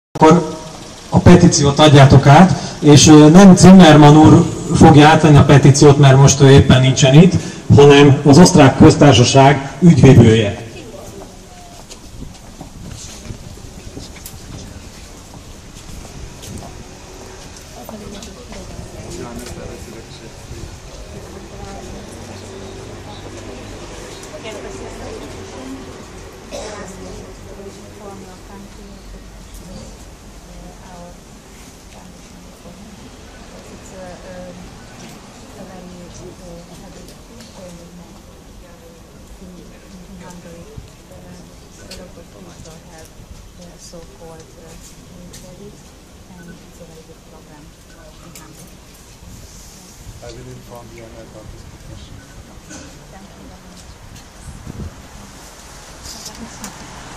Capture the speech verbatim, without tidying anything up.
akkor a petíciót adjátok át, és nem Zimmermann úr fogja átvenni a petíciót, mert most ő éppen nincsen itt, hanem az Osztrák Köztársaság ügyvivője. So-called uh, credit, and it's a very good program in Hungary. I will inform you about this petition. Thank you very much.